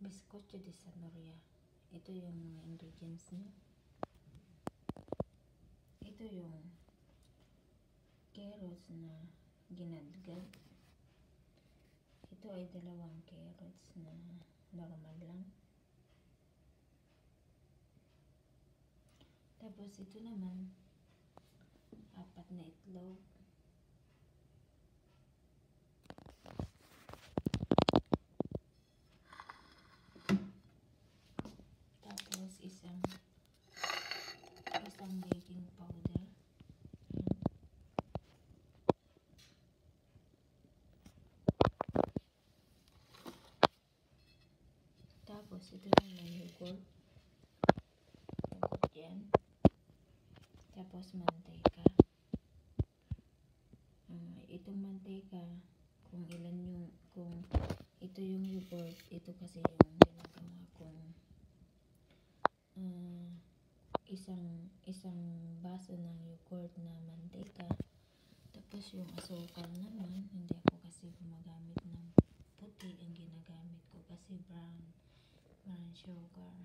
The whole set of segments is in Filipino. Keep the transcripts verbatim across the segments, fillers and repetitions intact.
Bizcocho de Zanahoria. Ito yung mga ingredients niya. Ito yung carrots na ginadgad. Ito ay dalawang carrots na normal lang. Tapos ito naman, apat na itlog. Tapos isang isang baking powder. Tapos ito naman yogurt. Yogurt yan. Tapos mantika. Uh, itong mantika, kung ilan yung, kung ito yung yogurt, ito kasi yung ginagawa kong uh, isang isang baso ng yogurt na mantika. Tapos yung asukal naman, hindi ako kasi gumagamit ng puti, ang ginagamit ko kasi brown brown sugar.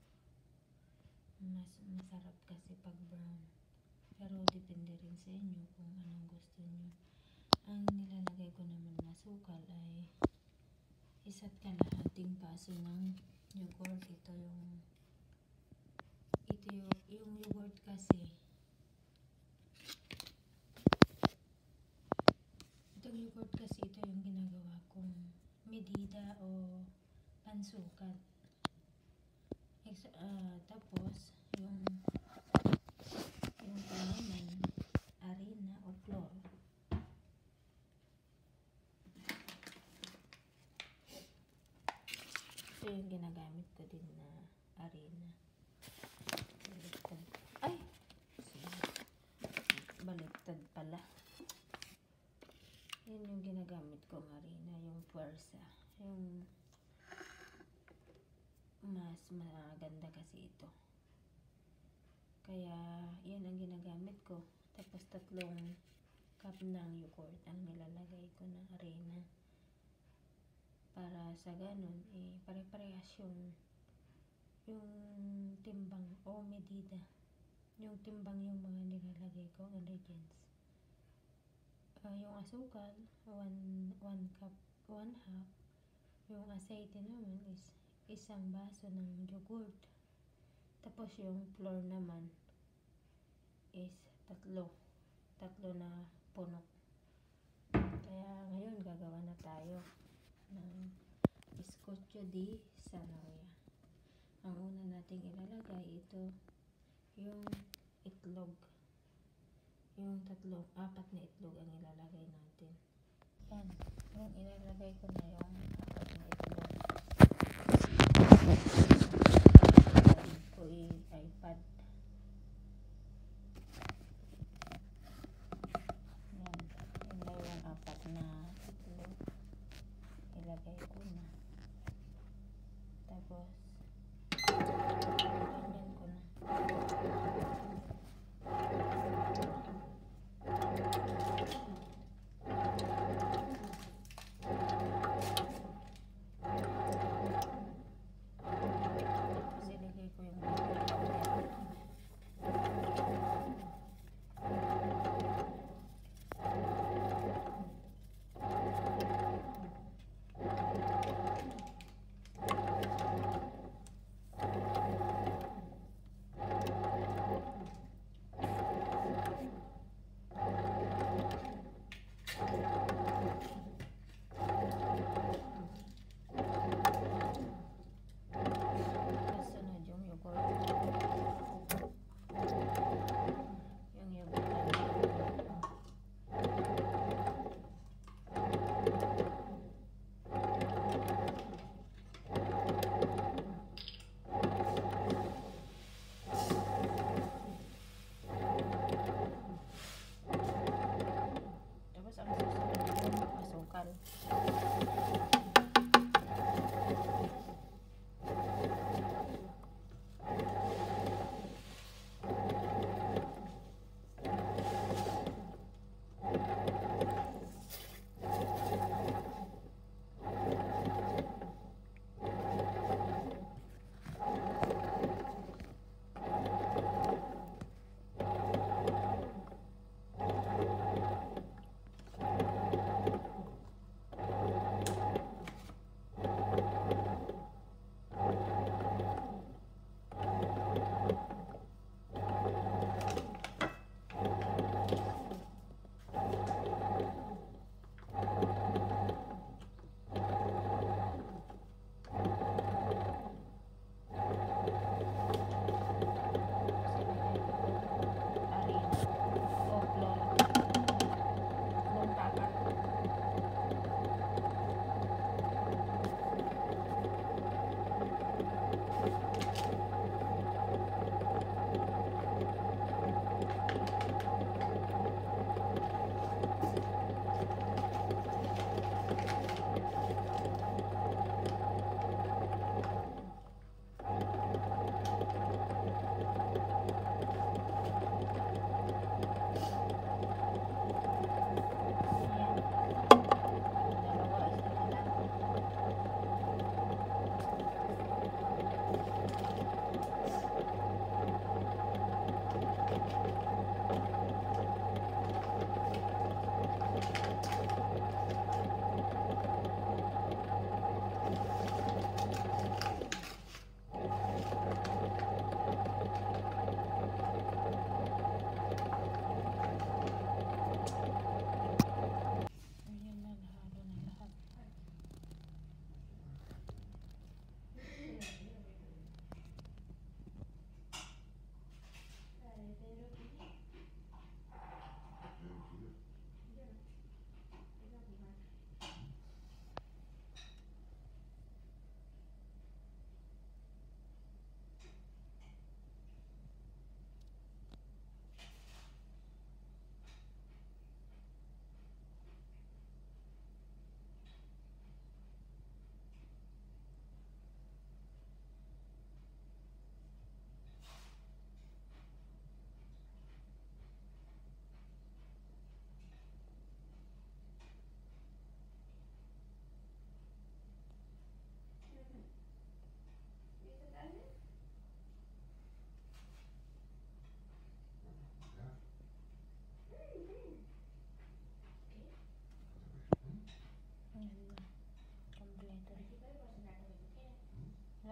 Mas masarap kasi pag brown. Pero depende rin sa inyo kung anong gusto nyo. Ang nilalagay ko naman na asukal ay isa't kalahating baso ng yogurt. Ito yung ito yung, yung yogurt kasi itong yogurt kasi ito yung ginagawa kong medida o pansukat. Uh, tapos yung yung naman harina o flour. Ito yung ginagamit ko din na harina. Baliktad. Ay! Baliktad pala. Yan yung ginagamit kong harina, yung puwersa. Yung mas maganda kasi ito. Kaya yan ang ginagamit ko. Tapos tatlong cup ng yogurt ang nilalagay ko ng harina. Para sa ganun, eh, pare-parehas yung yung timbang o medida. Yung timbang yung mga nilalagay ko ingredients. Uh, yung asukal, one, one cup, one half. Yung aceite naman is isang baso ng yogurt. Tapos yung flour naman is tatlo. Tatlo na puno. Kaya ngayon gagawa na tayo ng bizcocho de Zanahoria. Ang una nating ilalagay ito yung itlog. Yung tatlo, apat na itlog ang ilalagay natin. Yan. Yung ilalagay ko na yung apat na itlog. Ko i-iPad. Yan. Yun na yung apat na itlog. Ilagay ko na. Tapos ganyan ko na.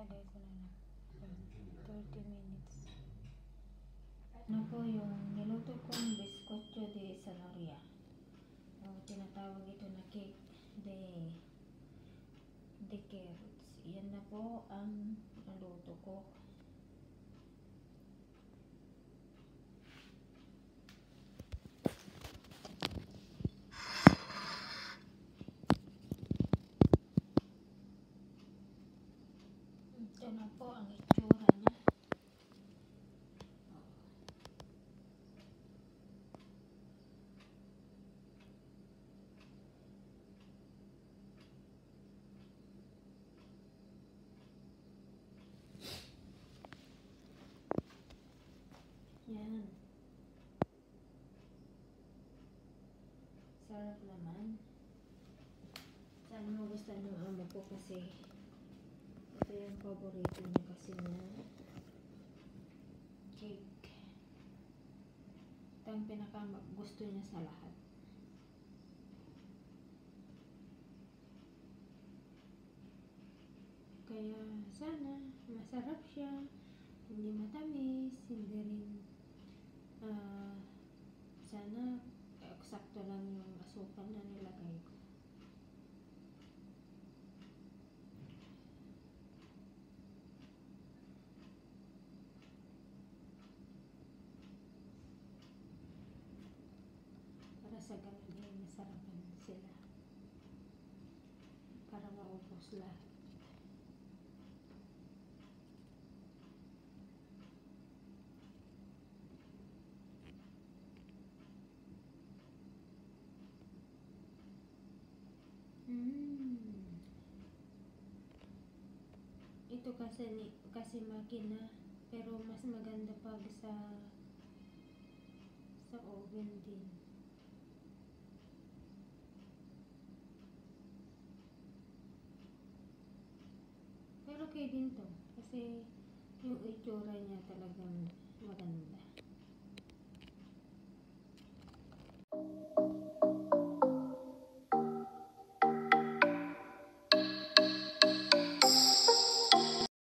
Lagay ko na lang. thirty minutes. Ano po yung niluto kong biskotyo de Zanahoria. O tinatawag ito na cake de de carrots. Yan na po ang naluto ko. Ito na po ang itsura niya. Yan. Sarap naman. Sana magustuhan ng amo ko kasi ito yung paborito niya kasi na cake. Ito ang pinaka gusto niya sa lahat. Kaya sana masarap siya. Hindi matamis, hindi rin uh, sana eksakto lang yung asukal na nilagay ko. Para sa ganun eh, masarapan sila. Para maubos lahat. Mm. Ito kasi ni kasi makina, pero mas maganda pag sa sa oven din. Pero okay din to kasi yung itsura niya talagang